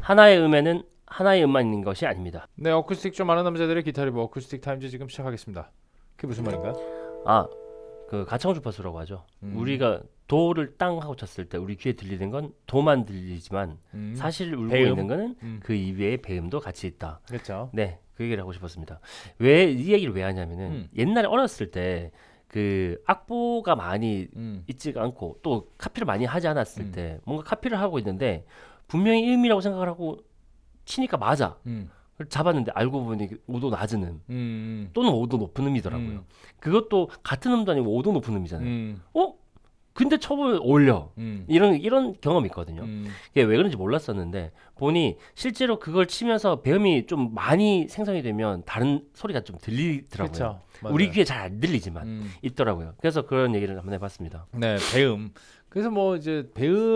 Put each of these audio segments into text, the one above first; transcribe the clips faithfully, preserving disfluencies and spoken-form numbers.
하나의 음에는 하나의 음만 있는 것이 아닙니다. 네, 어쿠스틱 좀 아는 남자들의 기타 리뷰 어쿠스틱 타임즈 지금 시작하겠습니다. 그게 무슨 말인가요? 아, 그 가창 주파수라고 하죠. 음. 우리가 도를 땅 하고 쳤을 때 우리 귀에 들리는 건 도만 들리지만 음. 사실 울고 배음? 있는 거는 음. 그 이외의 배음도 같이 있다. 그렇죠. 네, 그 얘기를 하고 싶었습니다. 왜 이 얘기를 왜 하냐면은 음. 옛날에 어렸을 때 그 악보가 많이 음. 있지가 않고 또 카피를 많이 하지 않았을 음. 때 뭔가 카피를 하고 있는데 분명히 음이라고 생각을 하고 치니까 맞아. 음. 그걸 잡았는데 알고 보니 오도 낮은 음 음. 또는 오도 높은 음이더라고요. 음. 그것도 같은 음도 아니고 오도 높은 음이잖아요. 음. 어? 근데 쳐보면 어울려. 음. 이런 이런 경험이 있거든요. 음. 그게 왜 그런지 몰랐었는데 보니 실제로 그걸 치면서 배음이 좀 많이 생성이 되면 다른 소리가 좀 들리더라고요. 그렇죠. 우리 귀에 잘 안 들리지만 음. 있더라고요. 그래서 그런 얘기를 한번 해봤습니다. 네, 배음. 그래서 뭐 이제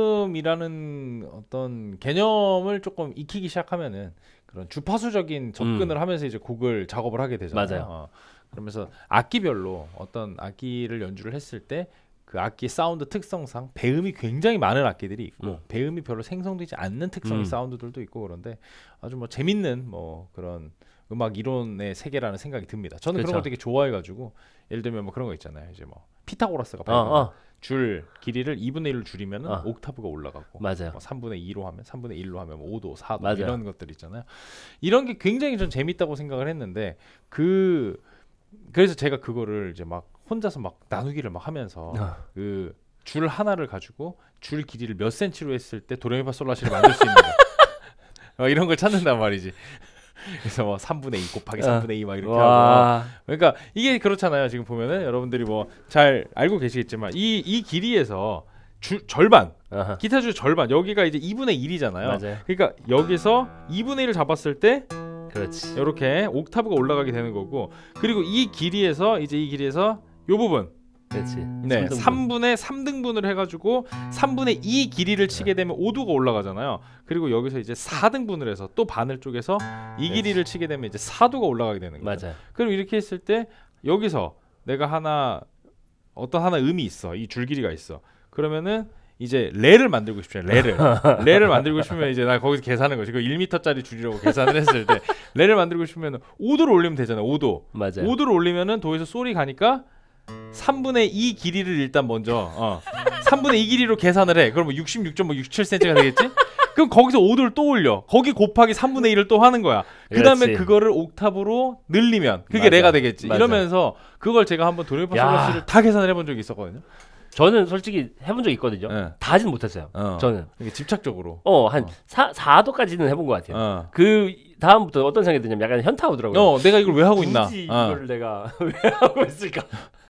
배음이라는 어떤 개념을 조금 익히기 시작하면은 그런 주파수적인 접근을 음. 하면서 이제 곡을 작업을 하게 되잖아요. 맞아요. 어. 그러면서 악기별로 어떤 악기를 연주를 했을 때 그 악기 사운드 특성상 배음이 굉장히 많은 악기들이 있고 음. 배음이 별로 생성되지 않는 특성의 음. 사운드들도 있고 그런데 아주 뭐 재밌는 뭐 그런 음악 이론의 세계라는 생각이 듭니다. 저는 그쵸. 그런 걸 되게 좋아해가지고 예를 들면 뭐 그런 거 있잖아요. 이제 뭐 피타고라스가 어, 발견한 어, 줄 길이를 이분의 일로 줄이면 어. 옥타브가 올라가고 맞아요. 뭐 삼분의 이로 하면 삼분의 일로 하면 오 도, 사 도 맞아요. 이런 것들 있잖아요. 이런 게 굉장히 좀 재밌다고 생각을 했는데 그 그래서 제가 그거를 이제 막 혼자서 막 나누기를 막 하면서 어. 그 줄 하나를 가지고 줄 길이를 몇 센치로 했을 때 도레미파솔라시를 만들 수 있는 거 어, 이런 걸 찾는단 말이지. 그래서 뭐 삼분의 이 곱하기 삼분의 이 막 이렇게 하고 와. 그러니까 이게 그렇잖아요. 지금 보면은 여러분들이 뭐 잘 알고 계시겠지만 이 이 길이에서 줄 절반 아하. 기타 줄 절반 여기가 이제 이분의 일이잖아요. 맞아요. 그러니까 여기서 이분의 일을 잡았을 때 그렇지. 이렇게 옥타브가 올라가게 되는 거고 그리고 이 길이에서 이제 이 길이에서 요 부분 그렇지. 네 삼등분. 삼분의 삼 등분을 해가지고 삼분의 이 길이를 치게 되면 오 도가 올라가잖아요. 그리고 여기서 이제 사 등분을 해서 또 바늘 쪽에서 이 그렇지. 길이를 치게 되면 이제 사 도가 올라가게 되는 거죠. 맞아요. 그럼 이렇게 했을 때 여기서 내가 하나 어떤 하나 음이 있어. 이 줄 길이가 있어. 그러면은 이제 레를 만들고 싶죠. 레를. 레를 만들고 싶으면 이제 나 거기서 계산하는 거지. 그 일 미터짜리 줄이라고 계산을 했을 때 레를 만들고 싶으면 오 도를 올리면 되잖아요. 오 도. 맞아요. 오 도를 올리면은 도에서 솔이 가니까 삼분의 이 길이를 일단 먼저 어. 삼분의 이 길이로 계산을 해. 그러면 육십육 점 육칠 센티미터가 되겠지? 그럼 거기서 오 도를 또 올려. 거기 곱하기 삼분의 일을 또 하는 거야. 그 다음에 그렇지. 그거를 옥타브로 늘리면 그게 맞아. 레가 되겠지. 맞아. 이러면서 그걸 제가 한번 도레미파솔라시를 다 계산을 해본 적이 있었거든요. 저는 솔직히 해본 적 있거든요. 네. 다 하진 못했어요. 어. 저는. 이게 집착적으로. 어, 한 어. 사, 사 도까지는 해본 것 같아요. 어. 그 다음부터 어떤 생각이 드냐면 약간 현타 오더라고요. 어, 내가 이걸 왜 하고 있나? 굳이 어. 이거를 내가 왜 하고 있을까?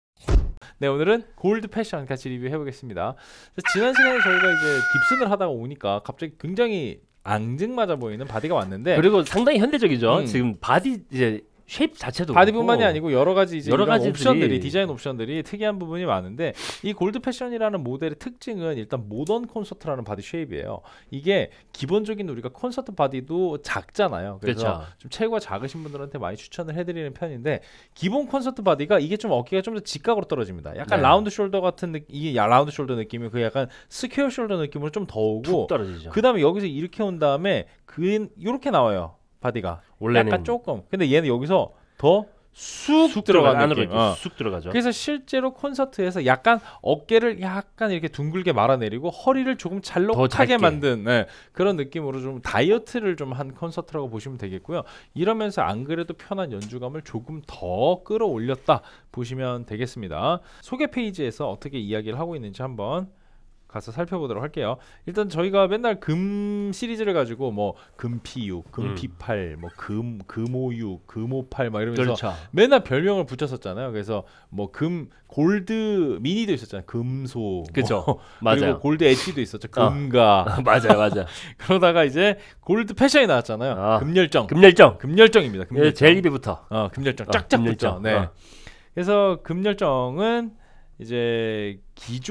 네, 오늘은 골드 패션 같이 리뷰해 보겠습니다. 지난 시간에 저희가 이제 깁슨을 하다가 오니까 갑자기 굉장히 앙증맞아 보이는 바디가 왔는데 그리고 상당히 현대적이죠. 음. 지금 바디 이제 쉐입 자체도 바디뿐만이 그렇고. 아니고 여러 가지 이제 여러 이런 가지들이- 옵션들이 디자인 옵션들이 특이한 부분이 많은데 이 골드 패션이라는 모델의 특징은 일단 모던 콘서트라는 바디 쉐입이에요. 이게 기본적인 우리가 콘서트 바디도 작잖아요. 그래서 그렇죠. 좀 체구가 작으신 분들한테 많이 추천을 해드리는 편인데 기본 콘서트 바디가 이게 좀 어깨가 좀 더 직각으로 떨어집니다. 약간 네. 라운드 숄더 같은 느, 이게 야, 라운드 숄더 느낌이 그 약간 스퀘어 숄더 느낌으로 좀 더 오고 툭 떨어지죠. 그 다음에 여기서 이렇게 온 다음에 그 이렇게 나와요. 바디가 원래는 약간 조금 근데 얘는 여기서 더 쑥 들어가는 안으로 느낌. 이렇게 어. 쑥 들어가죠. 그래서 실제로 콘서트에서 약간 어깨를 약간 이렇게 둥글게 말아내리고 허리를 조금 더 잘록하게 작게. 만든 네, 그런 느낌으로 좀 다이어트를 좀 한 콘서트라고 보시면 되겠고요. 이러면서 안 그래도 편한 연주감을 조금 더 끌어올렸다 보시면 되겠습니다. 소개 페이지에서 어떻게 이야기를 하고 있는지 한번 가서 살펴보도록 할게요. 일단 저희가 맨날 금 시리즈를 가지고 뭐 금피육, 금피팔, 뭐 금 금오육, 금오팔 막 이러면서 그렇죠. 맨날 별명을 붙였었잖아요. 그래서 뭐 금 골드 미니도 있었잖아요. 금소, 그쵸. 뭐, 맞아요. 그리고 골드 엣지도 있었죠. 어. 금가. 맞아요, 맞아요. 그러다가 이제 골드 패션이 나왔잖아요. 아. 금열정. 금열정. 금열정입니다. 예, 금열정. 제일 입에부터. 어, 금열정 어, 쫙쫙 붙죠. 금열정. 네. 어. 그래서 금열정은 이제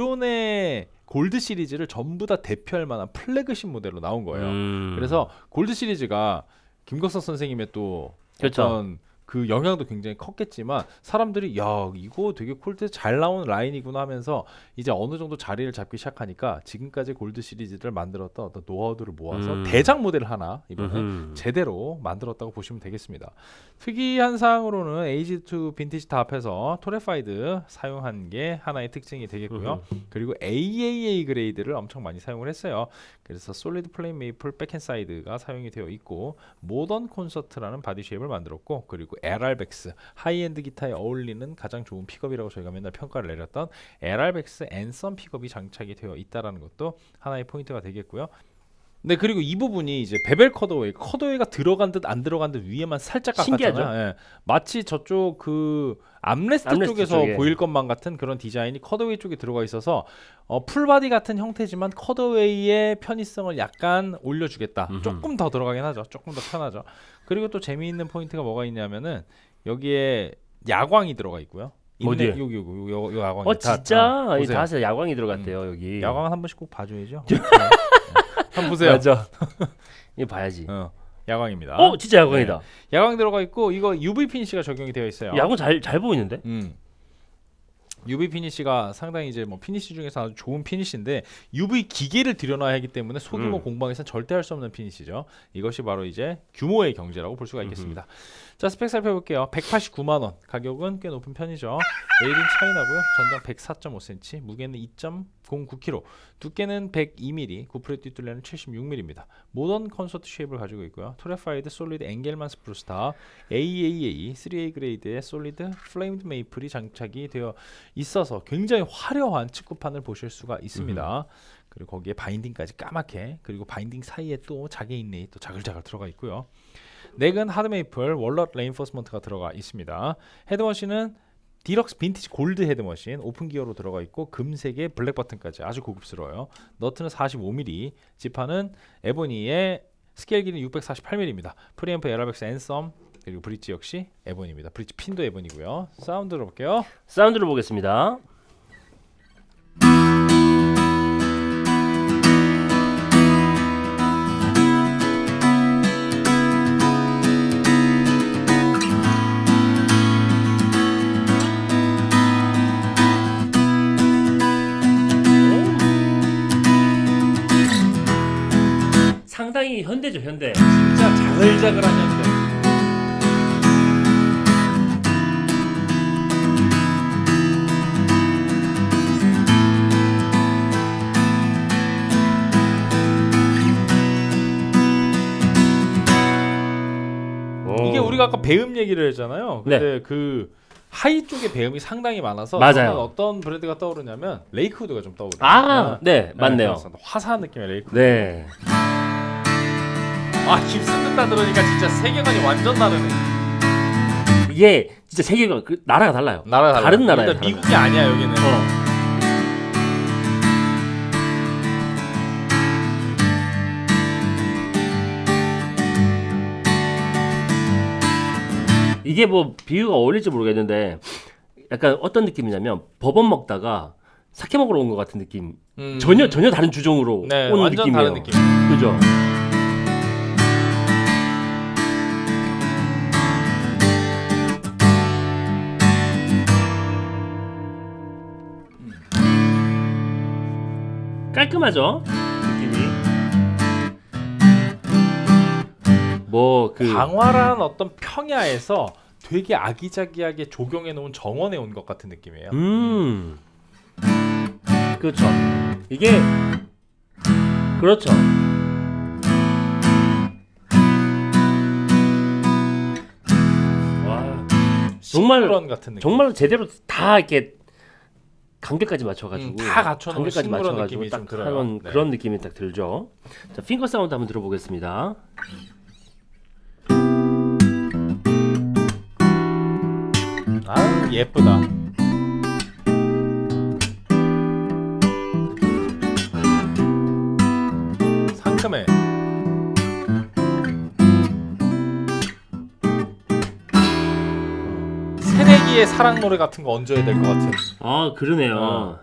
기존의 골드 시리즈를 전부 다 대표할 만한 플래그십 모델로 나온 거예요. 음. 그래서 골드 시리즈가 김광석 선생님의 또 그렇죠. 어떤 그 영향도 굉장히 컸겠지만 사람들이 야 이거 되게 콜드 잘 나온 라인이구나 하면서 이제 어느 정도 자리를 잡기 시작하니까 지금까지 골드 시리즈를 만들었던 어떤 노하우들을 모아서 음. 대작 모델을 하나 이번에 음흠. 제대로 만들었다고 보시면 되겠습니다. 특이한 사항으로는 에이지 투 빈티지 다 합해서 토레파이드 사용한 게 하나의 특징이 되겠고요. 음흠. 그리고 에이에이에이 그레이드를 엄청 많이 사용을 했어요. 그래서 솔리드 플레임 메이플 백핸드 사이드가 사용이 되어 있고 모던 콘서트라는 바디 쉐입을 만들었고 그리고 엘알백스 하이엔드 기타에 어울리는 가장 좋은 픽업이라고 저희가 맨날 평가를 내렸던 엘알백스 앤썸 픽업이 장착이 되어 있다라는 것도 하나의 포인트가 되겠고요. 네 그리고 이 부분이 이제 베벨 컷어웨이 컷어웨이가 들어간 듯 안 들어간 듯 위에만 살짝 깎았잖아요. 신기하죠? 예. 마치 저쪽 그 암레스트, 암레스트 쪽에서 쪽에. 보일 것만 같은 그런 디자인이 컷어웨이 쪽에 들어가 있어서 어, 풀바디 같은 형태지만 컷어웨이의 편의성을 약간 올려주겠다. 음흠. 조금 더 들어가긴 하죠. 조금 더 편하죠. 그리고 또 재미있는 포인트가 뭐가 있냐면은 여기에 야광이 들어가 있고요. 어디에? 여기 여기 여기 요, 요 야광이. 어 다- 진짜 어, 이 보세요. 다섯 야광이 들어갔대요 여기. 야광은 한 번씩 꼭 봐줘야죠. 네. 한번 보세요. 맞아. 이거 봐야지. 어, 야광입니다. 어 진짜 야광이다. 네. 야광 들어가 있고 이거 유브이 피니시가 적용이 되어 있어요. 야광 잘 잘 보이는데? 음. 유브이 피니시가 상당히 이제 뭐 피니시 중에서 아주 좋은 피니시인데 유브이 기계를 들여놔야 하기 때문에 소규모 음. 공방에서는 절대 할 수 없는 피니시죠. 이것이 바로 이제 규모의 경제라고 볼 수가 있겠습니다. 자 스펙 살펴볼게요. 백팔십구만 원 가격은 꽤 높은 편이죠. 메이드 인 차이나고요. 전장 백사 점 오 센티미터, 무게는 이 점 공구 킬로그램, 두께는 백이 밀리미터, 구프레 뒷둘레는 칠십육 밀리미터입니다. 모던 콘서트 쉐입을 가지고 있고요. 토레파이드 솔리드 앵겔만 스프루스타 에이에이에이 쓰리 에이 그레이드의 솔리드 플레임드 메이플이 장착이 되어 있어서 굉장히 화려한 측구판을 보실 수가 있습니다. 그리고 거기에 바인딩까지 까맣게, 그리고 바인딩 사이에 또 자개 인레이 또 자글자글 들어가 있고요. 넥은 하드 메이플 월넛 레인포스먼트가 들어가 있습니다. 헤드머신은 디럭스 빈티지 골드 헤드머신 오픈 기어로 들어가 있고 금색의 블랙 버튼까지 아주 고급스러워요. 너트는 사십오 밀리미터, 지판은 에보니의 스케일 길이는 육백사십팔 밀리미터입니다. 프리앰프 에라백스 앤썸, 그리고 브릿지 역시 에보니입니다. 브릿지 핀도 에보니고요. 사운드 들어볼게요. 사운드를 보겠습니다. 상당히 현대죠, 현대. 진짜 자글자글한 현대. 이게 우리가 아까 배음 얘기를 했잖아요. 근데 그 하이 쪽에 배음이 상당히 많아서 맞아요. 저는 어떤 브랜드가 떠오르냐면 레이크우드가 좀 떠오르요. 아, 네, 맞네요. 화사한 느낌의 레이크우드. 네. 아, 깁슨 듣다 들으니까 진짜 세계관이 완전 다르네. 이게 진짜 세계가 그 나라가 달라요. 나라 달라. 다른 나라예요. 일단 미국이 아니야 여기는. 어. 이게 뭐 비유가 어울릴지 모르겠는데 약간 어떤 느낌이냐면 버번 먹다가 사케 먹으러 온 것 같은 느낌. 음. 전혀 전혀 다른 주종으로 네, 온 완전 느낌이에요. 다른 느낌. 그죠? 깔끔하죠? 느낌이. 뭐 그 광활한 어떤 평야에서 되게 아기자기하게 조경해 놓은 정원에 온 것 같은 느낌이에요. 음. 그렇죠. 이게 그렇죠. 와. 정말 식물원 같은 느낌. 정말 제대로 다 이렇게 간격까지 맞춰가지고 음, 다 갖춰놓은 간격까지 식물원 맞춰가지고 느낌이 딱 좀 들어요. 하는 네. 그런 느낌이 딱 들죠. 자, 핑거 사운드 한번 들어보겠습니다. 아 예쁘다. 상큼해. 새내기의 사랑 노래 같은 거 얹어야 될 것 같은. 아 그러네요. 어.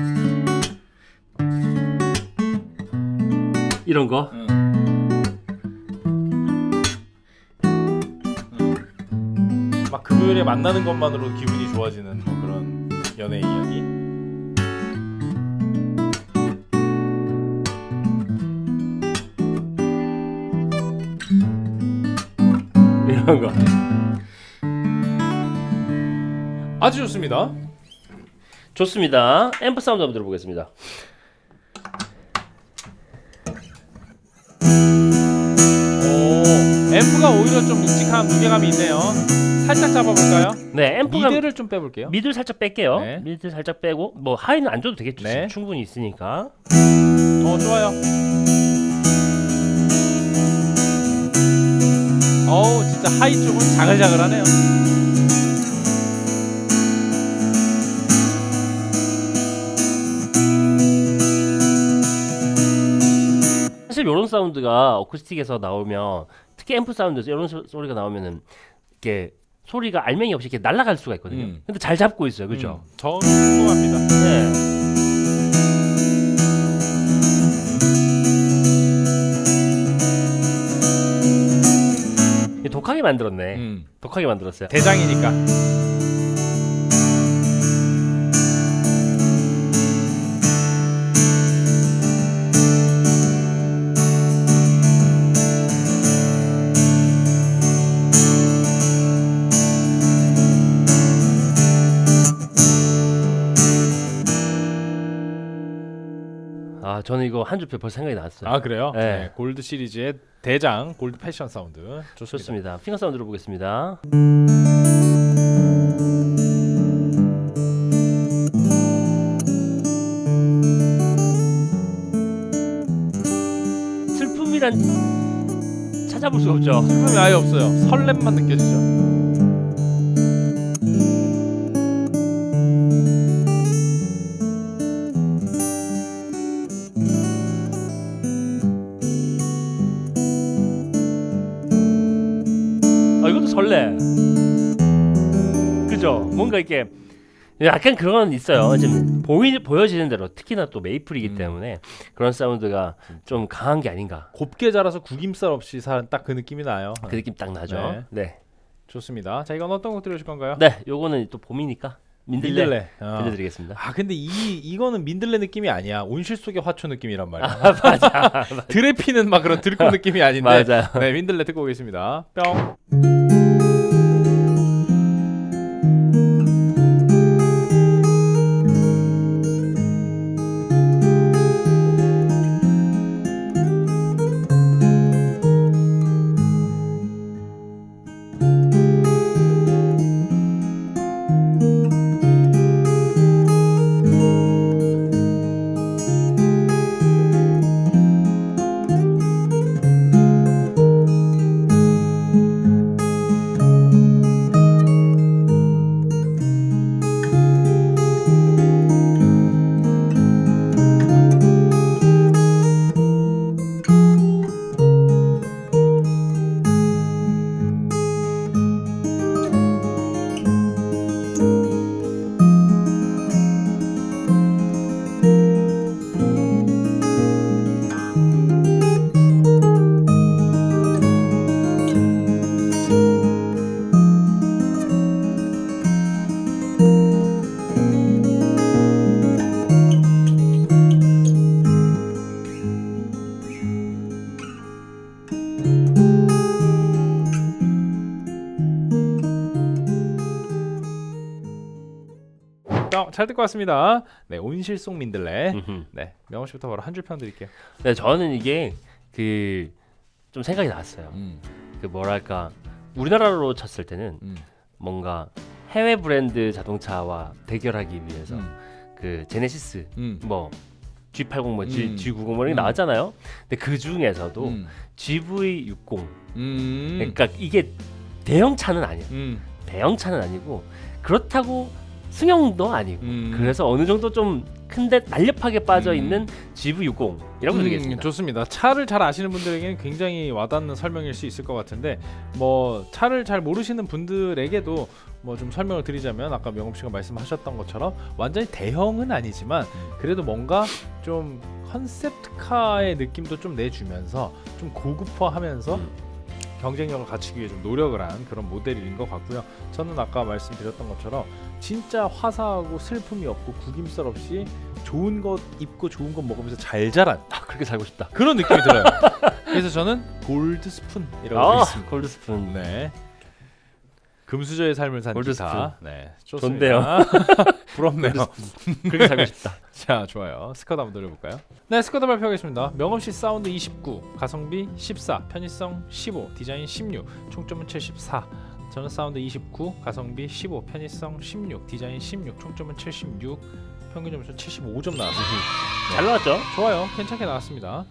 이런 거. 응. 응. 금요일에 만나는 것만으로 기분이 좋아지는 뭐 그런 연애 이야기. 이런 거. 아주 좋습니다. 좋습니다. 앰프 사운드 한번 들어보겠습니다. 오, 앰프가 오히려 좀 묵직한 무게감이 있네요. 살짝 잡아볼까요? 네, 앰프가 미드를 좀 빼볼게요. 미드를 살짝 뺄게요. 네. 미드 살짝 빼고 뭐 하이는 안 줘도 되겠죠. 네. 충분히 있으니까. 어, 좋아요. 어우, 진짜 하이 쪽은 자글자글하네요. 사실 이런 사운드가 어쿠스틱에서 나오면, 특히 앰프 사운드에서 이런 소, 소리가 나오면은 이렇게 소리가 알맹이 없이 이렇게 날아갈 수가 있거든요. 음. 근데 잘 잡고 있어요, 그죠? 음, 저 궁금합니다. 네. 독하게 만들었네. 음. 독하게 만들었어요. 대장이니까. 아, 저는 이거 한 줄 벌써 생각이 났어요. 아, 그래요? 네. 네. 골드 시리즈의 대장 골드 패션 사운드. 좋습니다. 좋습니다. 핑거 사운드 들어보겠습니다. 슬픔이란 찾아볼 수가 없죠. 슬픔이 아예 없어요. 설렘만 느껴지죠. 아, 이것도 설레. 그죠? 뭔가 이렇게 약간 그런 건 있어요. 지금 보이 보여지는 대로, 특히나 또 메이플이기 음. 때문에 그런 사운드가 좀 강한 게 아닌가. 곱게 자라서 구김살 없이 산 딱 그 느낌이 나요. 그 느낌 딱 나죠. 네. 네. 좋습니다. 자, 이건 어떤 곡 들으실 건가요? 네, 요거는 또 봄이니까 민들레, 민들레. 어. 들려드리겠습니다. 아, 근데 이 이거는 민들레 느낌이 아니야. 온실 속의 화초 느낌이란 말이야. 아, 맞아. 드레피는 막 그런 들고 느낌이 아닌데. 맞아요. 네, 민들레 듣고 오겠습니다. 뿅. 뿅. 잘 듣고 왔습니다. 네, 온실 속 민들레. 음흠. 네, 명호 씨부터 바로 한 줄 평 드릴게요. 네, 저는 이게 그 좀 생각이 났어요. 음, 그 뭐랄까, 우리나라로 쳤을 때는 음, 뭔가 해외 브랜드 자동차와 대결하기 위해서 음, 그 제네시스 음, 뭐 지 팔십 뭐 G, 음. 지 구십 뭐 이런 게 음. 나왔잖아요. 근데 그 중에서도 음, 지브이 육십, 음, 그러니까 이게 대형 차는 아니에요. 음, 대형 차는 아니고 그렇다고 승용도 아니고 음. 그래서 어느 정도 좀 큰데 날렵하게 빠져 음. 있는 지브이 육십이라고 음, 드리겠습니다. 좋습니다. 차를 잘 아시는 분들에게는 굉장히 와닿는 설명일 수 있을 것 같은데, 뭐 차를 잘 모르시는 분들에게도 뭐 좀 설명을 드리자면, 아까 명업 씨가 말씀하셨던 것처럼 완전히 대형은 아니지만 그래도 뭔가 좀 컨셉트카의 느낌도 좀 내주면서 좀 고급화하면서 음. 경쟁력을 갖추기 위해 좀 노력을 한 그런 모델인 것 같고요. 저는 아까 말씀드렸던 것처럼 진짜 화사하고 슬픔이 없고 구김살 없이 좋은 것 입고 좋은 것 먹으면서 잘 자란 아, 그렇게 살고 싶다. 그런 느낌이 들어요. 그래서 저는 골드 스푼이라고 아, 하겠습니다. 골드 스푼. 네. 금수저의 삶을 산 골드 기사. 스푼. 네, 좋은데요. 좋습니다. 부럽네요. 그렇게 살고 싶다. 자, 좋아요. 스쿼드 한번 돌려볼까요? 네, 스쿼드 발표하겠습니다. 명없이 사운드 이십구, 가성비 십사, 편의성 십오, 디자인 십육, 총점은 칠십사. 저는 사운드 이십구, 가성비 십오, 편의성 십육, 디자인 십육, 총점은 칠십육, 평균 점수 칠십오 점 나왔습니다. 잘 나왔죠? 좋아요. 괜찮게 나왔습니다.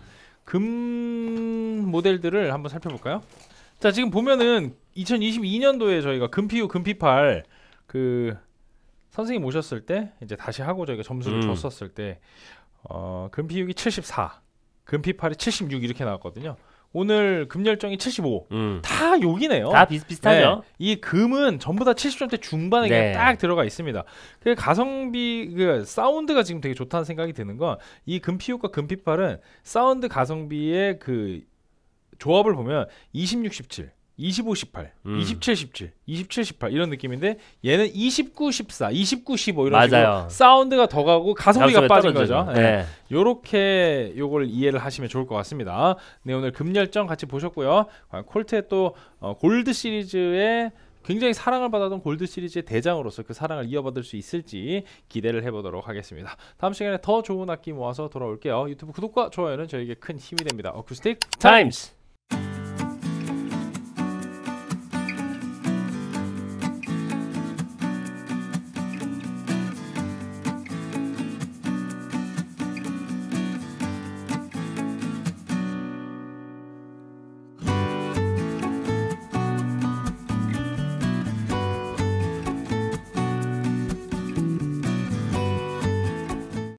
금 모델들을 한번 살펴볼까요? 자, 지금 보면은 이천이십이 년도에 저희가 금피우 금피팔 그 선생님 오셨을 때 이제 다시 하고 저희가 점수를 음. 줬었을 때 어, 금피육이 칠십사, 금피팔이 칠십육 이렇게 나왔거든요. 오늘 금열정이 칠십오. 음. 다 여기네요. 다 비슷비슷하죠. 네, 이 금은 전부 다 칠십 점대 중반에 네. 그냥 딱 들어가 있습니다. 그 가성비 그 사운드가 지금 되게 좋다는 생각이 드는 건 이 금피육과 금피팔은 사운드 가성비의 그 조합을 보면 이십육, 십칠, 이십오, 십팔, 음. 이십칠, 십칠, 이십칠, 십팔 이런 느낌인데 얘는 이십구, 십사, 이십구, 십오 이런 맞아요. 식으로 사운드가 더 가고 가성비가 빠진 떨어지죠. 거죠. 네. 네. 요렇게 요걸 이해를 하시면 좋을 것 같습니다. 네, 오늘 금열정 같이 보셨고요. 콜트의 또 어, 골드 시리즈의 굉장히 사랑을 받았던 골드 시리즈의 대장으로서 그 사랑을 이어받을 수 있을지 기대를 해보도록 하겠습니다. 다음 시간에 더 좋은 악기 모아서 돌아올게요. 유튜브 구독과 좋아요는 저에게 큰 힘이 됩니다. 어쿠스틱 타임스.